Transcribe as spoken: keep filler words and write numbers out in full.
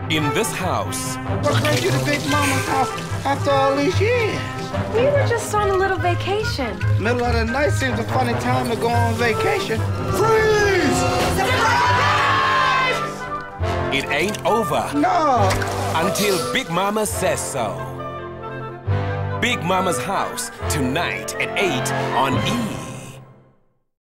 In this house. What brings you to Big Mama's house after all these years? We were just on a little vacation. Middle of the night seems a funny time to go on vacation. Freeze! It ain't over. No! Until Big Mama says so. Big Mama's house, tonight at eight on E!